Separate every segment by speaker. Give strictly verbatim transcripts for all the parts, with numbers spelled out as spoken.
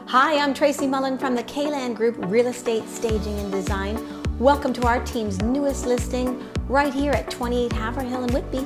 Speaker 1: Hi, I'm Tracy Mullin from the Kayland Group Real Estate Staging and Design. Welcome to our team's newest listing right here at twenty-eight Haverhill in Whitby.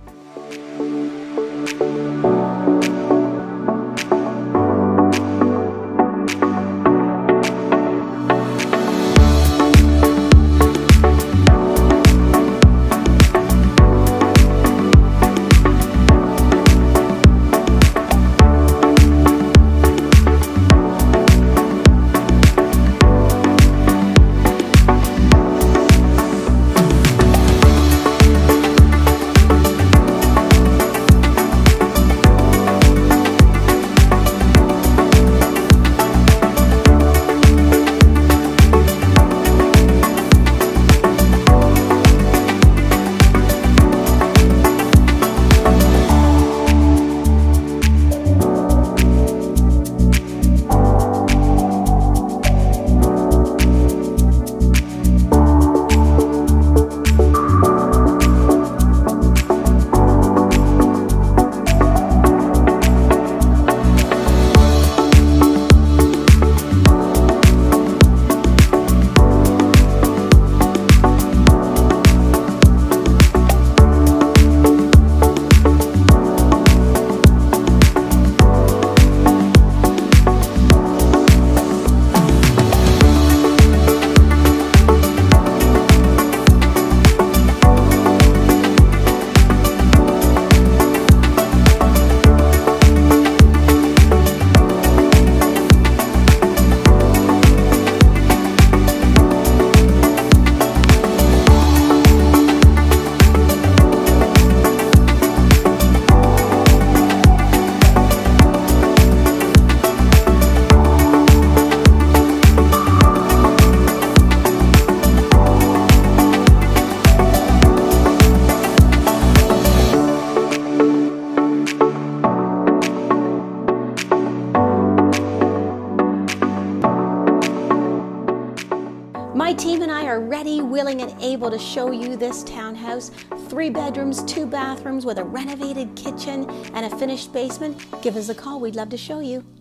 Speaker 1: My team and I are ready, willing, and able to show you this townhouse. Three bedrooms, two bathrooms with a renovated kitchen and a finished basement. Give us a call, we'd love to show you.